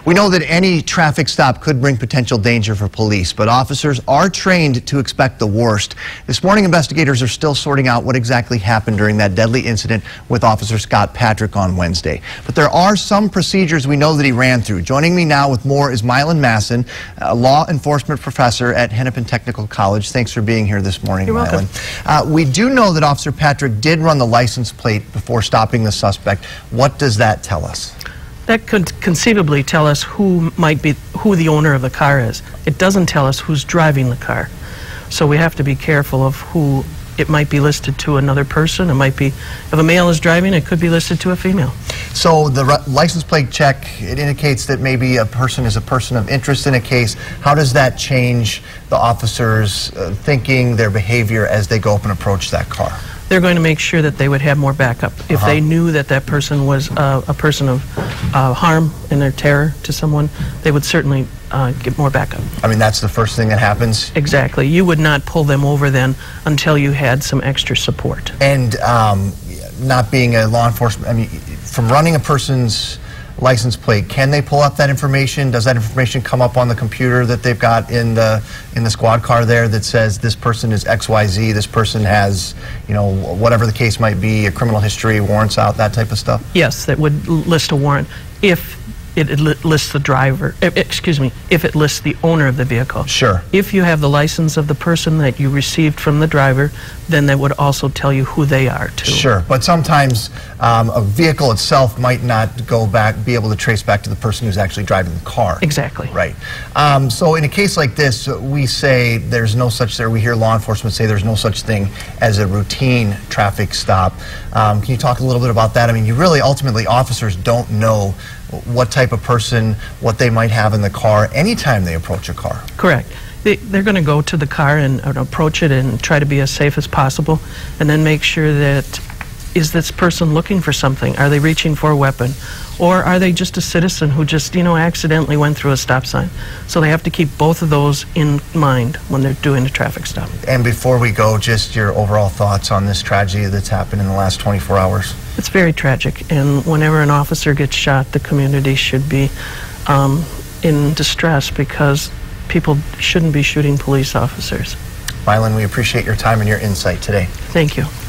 We know that any traffic stop could bring potential danger for police, but officers are trained to expect the worst. This morning, investigators are still sorting out what exactly happened during that deadly incident with Officer Scott Patrick on Wednesday. But there are some procedures we know that he ran through. Joining me now with more is Mylan Masson, a law enforcement professor at Hennepin Technical College. Thanks for being here this morning, You're Mylan. welcome. We do know that Officer Patrick did run the license plate before stopping the suspect. What does that tell us? That could conceivably tell us who the owner of the car is. It doesn't tell us who's driving the car. So we have to be careful of who it might be listed to another person. It might be, if a male is driving, it could be listed to a female. So the license plate check, it indicates that maybe a person is a person of interest in a case. How does that change the officers' thinking, their behavior as they go up and approach that car? They're going to make sure that they would have more backup. If they knew that that person was a person of harm and their terror to someone, they would certainly get more backup. I mean, that's the first thing that happens? Exactly. You would not pull them over then until you had some extra support. And not being a law enforcement, I mean, from running a person's license plate, can they pull up that information? Does that information come up on the computer that they've got in the squad car there that says this person is XYZ, this person has, you know, whatever the case might be, a criminal history, warrants out, that type of stuff? Yes, that would list a warrant if it lists the driver, excuse me, if it lists the owner of the vehicle. Sure. If you have the license of the person that you received from the driver, then that would also tell you who they are too. Sure, but sometimes a vehicle itself might not be able to trace back to the person who's actually driving the car. Exactly. Right. So in a case like this, we say there's no such thing, we hear law enforcement say there's no such thing as a routine traffic stop. Can you talk a little bit about that? I mean, you really, ultimately, officers don't know what type of person, what they might have in the car anytime they approach a car. Correct. They're going to go to the car and approach it and try to be as safe as possible, and then make sure that, is this person looking for something? Are they reaching for a weapon? Or are they just a citizen who just, you know, accidentally went through a stop sign? So they have to keep both of those in mind when they're doing a traffic stop. And before we go, just your overall thoughts on this tragedy that's happened in the last 24 hours. It's very tragic, and whenever an officer gets shot, the community should be in distress, because people shouldn't be shooting police officers. Mylan, we appreciate your time and your insight today. Thank you.